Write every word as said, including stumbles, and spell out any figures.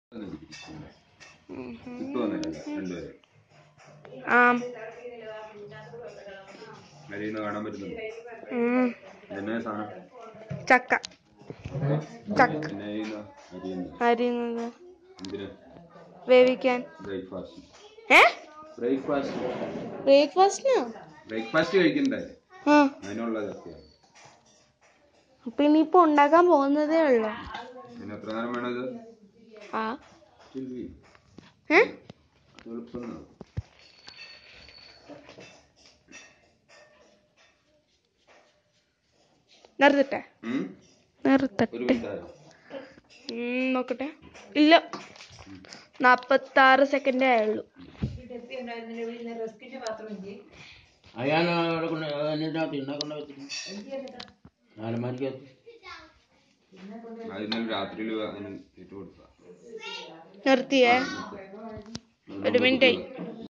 ആം ചക്ക ചക്ക അരിയുന്നത് വേവിക്കാൻ. ഏ ബ്രേക്ക്ഫാസ്റ്റിനോ? ബ്രേക്ക്ഫാസ്റ്റ് കഴിക്കണ്ടേ? അപ്പൊ ഇനിയിപ്പോ ഉണ്ടാക്കാൻ പോകുന്നതേ ഉള്ളു. ആ ഏ നിർത്തട്ടെ നിർത്തട്ടെ നോക്കട്ടെ. ഇല്ല, നാപ്പത്തി ആറ് സെക്കൻഡേ ആയുള്ളൂ. നിർത്തിയേ, ഒരു മിനിറ്റ്.